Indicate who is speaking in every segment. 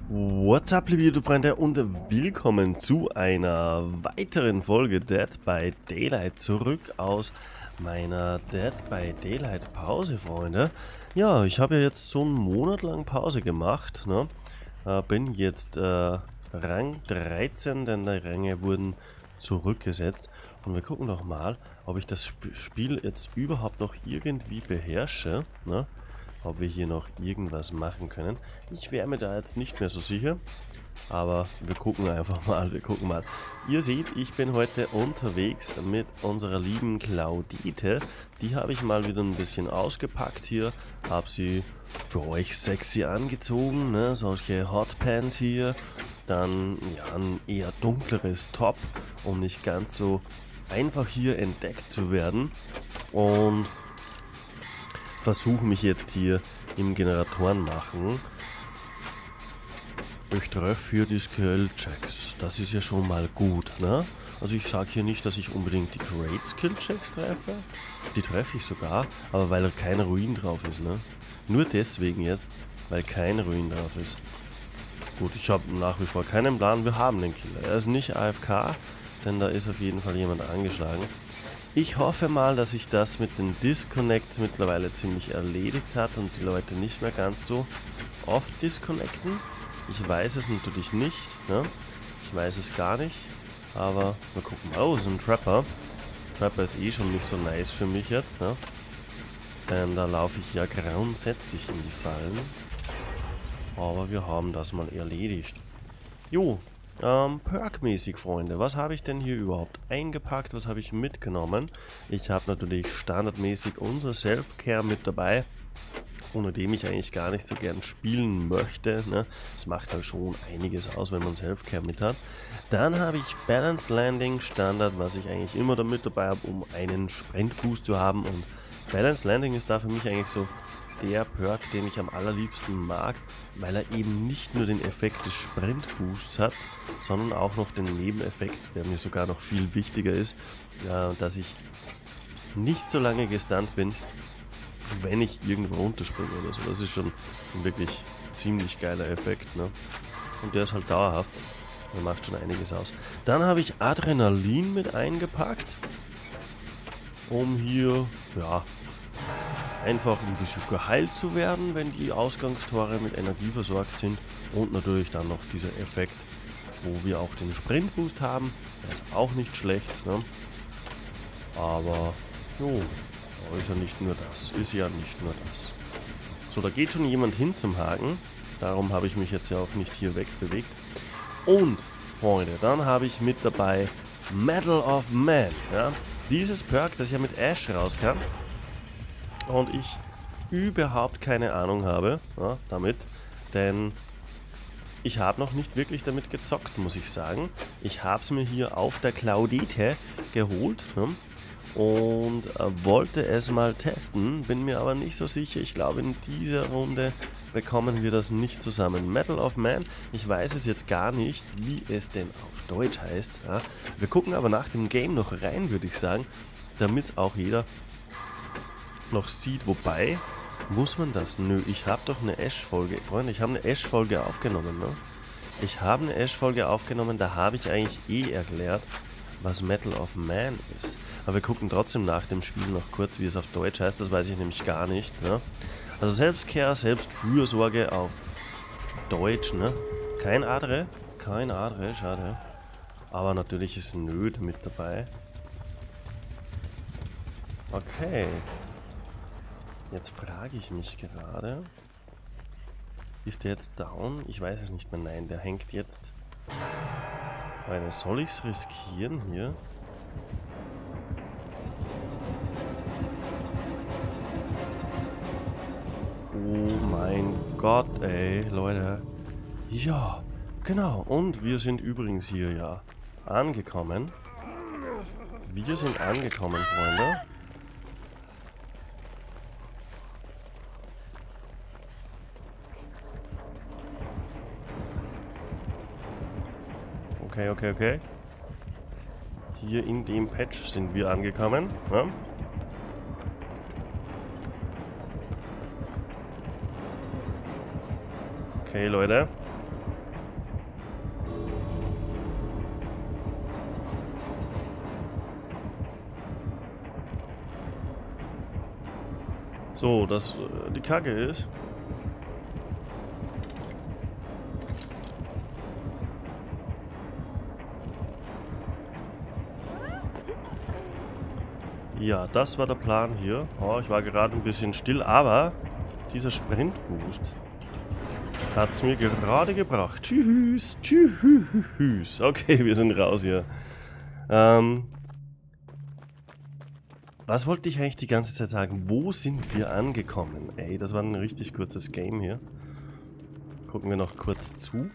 Speaker 1: What's up, liebe YouTube-Freunde, und willkommen zu einer weiteren Folge Dead by Daylight. Zurück aus meiner Dead by Daylight Pause, Freunde. Ja, ich habe ja jetzt so einen Monat lang Pause gemacht, ne? Bin jetzt Rang 13, denn die Ränge wurden zurückgesetzt. Und wir gucken doch mal, ob ich das Spiel jetzt überhaupt noch irgendwie beherrsche, ne? Ob wir hier noch irgendwas machen können. Ich wäre mir da jetzt nicht mehr so sicher. Aber wir gucken einfach mal, Ihr seht, ich bin heute unterwegs mit unserer lieben Claudite. Die habe ich mal wieder ein bisschen ausgepackt hier. Habe sie für euch sexy angezogen, ne? Solche Hotpants hier. Dann ja ein eher dunkleres Top, um nicht ganz so einfach hier entdeckt zu werden. Und versuche mich jetzt hier im Generatoren machen. Ich treffe hier die Skill-Checks. Das ist ja schon mal gut, ne? Also ich sage hier nicht, dass ich unbedingt die Great Skill-Checks treffe. Die treffe ich sogar, aber weil kein Ruin drauf ist, ne? Nur deswegen jetzt, weil kein Ruin drauf ist. Gut, ich habe nach wie vor keinen Plan. Wir haben den Killer. Er ist nicht AFK, denn da ist auf jeden Fall jemand angeschlagen. Ich hoffe mal, dass sich das mit den Disconnects mittlerweile ziemlich erledigt hat und die Leute nicht mehr ganz so oft disconnecten. Ich weiß es natürlich nicht, ne? Ich weiß es gar nicht, aber wir gucken mal. Oh, so ein Trapper. Trapper ist eh schon nicht so nice für mich jetzt, ne? Denn da laufe ich ja grundsätzlich in die Fallen. Aber wir haben das mal erledigt. Jo. Perk-mäßig, Freunde. Was habe ich denn hier überhaupt eingepackt? Was habe ich mitgenommen? Ich habe natürlich standardmäßig unser Self-Care mit dabei, ohne dem ich eigentlich gar nicht so gern spielen möchte. Ne? Das macht halt schon einiges aus, wenn man Self-Care mit hat. Dann habe ich Balanced Landing Standard, was ich eigentlich immer damit dabei habe, um einen Sprint-Boost zu haben. Und Balanced Landing ist da für mich eigentlich so der Perk, den ich am allerliebsten mag, weil er eben nicht nur den Effekt des Sprint-Boosts hat, sondern auch noch den Nebeneffekt, der mir sogar noch viel wichtiger ist, dass ich nicht so lange gestunt bin, wenn ich irgendwo runterspringe oder so. Das ist schon ein wirklich ziemlich geiler Effekt, ne? Und der ist halt dauerhaft. Der macht schon einiges aus. Dann habe ich Adrenalin mit eingepackt, um hier, ja, einfach ein bisschen geheilt zu werden, wenn die Ausgangstore mit Energie versorgt sind. Und natürlich dann noch dieser Effekt, wo wir auch den Sprintboost haben. Der ist auch nicht schlecht, ne? Aber, jo, ist ja nicht nur das. So, da geht schon jemand hin zum Haken. Darum habe ich mich jetzt ja auch nicht hier wegbewegt. Und, Freunde, dann habe ich mit dabei Medal of Man. Ja? Dieses Perk, das ja mit Ash rauskam. Und ich überhaupt keine Ahnung habe, ja, damit, denn ich habe noch nicht wirklich damit gezockt, muss ich sagen. Ich habe es mir hier auf der Claudite geholt, ne, und wollte es mal testen, bin mir aber nicht so sicher. Ich glaube, in dieser Runde bekommen wir das nicht zusammen. Medal of Man, ich weiß es jetzt gar nicht, wie es denn auf Deutsch heißt. Ja. Wir gucken aber nach dem Game noch rein, würde ich sagen, damit auch jeder noch sieht. Wobei, muss man das? Nö, ich habe doch eine Ash-Folge. Freunde, ich habe eine Ash-Folge aufgenommen, ne? Ich habe eine Ash-Folge aufgenommen, da habe ich eigentlich erklärt, was Medal of Man ist. Aber wir gucken trotzdem nach dem Spiel noch kurz, wie es auf Deutsch heißt. Das weiß ich nämlich gar nicht, ne? Also Selbstcare, Selbstfürsorge auf Deutsch, ne? Kein Adre, schade. Aber natürlich ist Nöd mit dabei. Okay. Jetzt frage ich mich gerade, ist der jetzt down? Ich weiß es nicht mehr. Nein, der hängt jetzt. Meine, soll ich es riskieren hier? Oh mein Gott, ey, Leute. Ja, genau. Und wir sind übrigens hier ja angekommen. Wir sind angekommen, Freunde. Okay. Hier in dem Patch sind wir angekommen. Ja? Okay, Leute. So, das die Kacke ist. Ja, das war der Plan hier. Oh, ich war gerade ein bisschen still, aber dieser Sprintboost hat es mir gerade gebracht. Tschüss, tschüss. Okay, wir sind raus hier. Was wollte ich eigentlich die ganze Zeit sagen? Wo sind wir angekommen? Ey, das war ein richtig kurzes Game hier. Gucken wir noch kurz zu.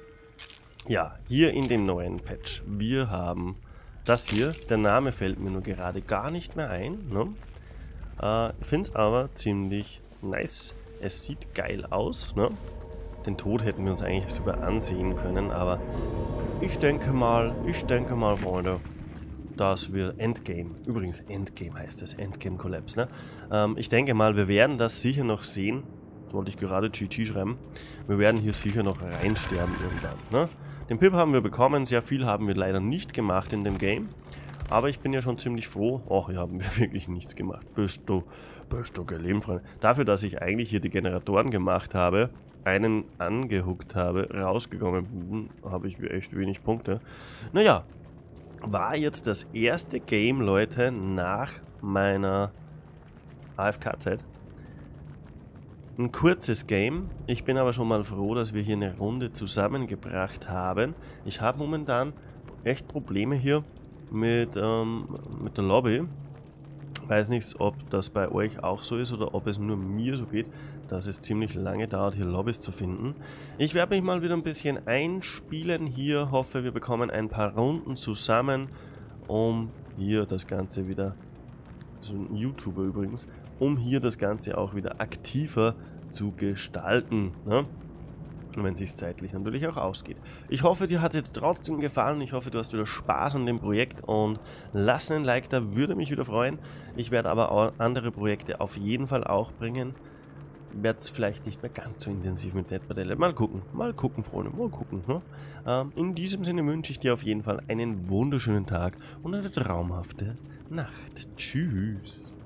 Speaker 1: Ja, hier in dem neuen Patch. Wir haben das hier. Der Name fällt mir nur gerade gar nicht mehr ein. Ne? Ich finde es aber ziemlich nice. Es sieht geil aus. Ne? Den Tod hätten wir uns eigentlich sogar ansehen können, aber ich denke mal, Freunde, dass wir Endgame, übrigens Endgame heißt es, Endgame Collapse, ne? Ich denke mal, wir werden das sicher noch sehen. Jetzt wollte ich gerade GG schreiben. Wir werden hier sicher noch reinsterben irgendwann, ne? Den Pip haben wir bekommen, sehr viel haben wir leider nicht gemacht in dem Game. Aber ich bin ja schon ziemlich froh. Och, hier haben wir wirklich nichts gemacht. Bist du gelegen, Freunde. Dafür, dass ich eigentlich hier die Generatoren gemacht habe, einen angehuckt habe, rausgekommen bin, habe ich echt wenig Punkte. Naja, war jetzt das erste Game, Leute, nach meiner AFK-Zeit. Ein kurzes Game. Ich bin aber schon mal froh, dass wir hier eine Runde zusammengebracht haben. Ich habe momentan echt Probleme hier mit der Lobby. Weiß nicht, ob das bei euch auch so ist oder ob es nur mir so geht, dass es ziemlich lange dauert, hier Lobbys zu finden. Ich werde mich mal wieder ein bisschen einspielen hier. Hoffe, wir bekommen ein paar Runden zusammen, um hier das Ganze wieder, so ein YouTuber übrigens, um hier das Ganze auch wieder aktiver zu gestalten, ne? Wenn es sich zeitlich natürlich auch ausgeht. Ich hoffe, dir hat es jetzt trotzdem gefallen. Ich hoffe, du hast wieder Spaß an dem Projekt und lass einen Like da, würde mich wieder freuen. Ich werde aber auch andere Projekte auf jeden Fall auch bringen. Werde es vielleicht nicht mehr ganz so intensiv mit Dead by Daylight. Mal gucken, Freunde, mal gucken. Ne? In diesem Sinne wünsche ich dir auf jeden Fall einen wunderschönen Tag und eine traumhafte Nacht. Tschüss.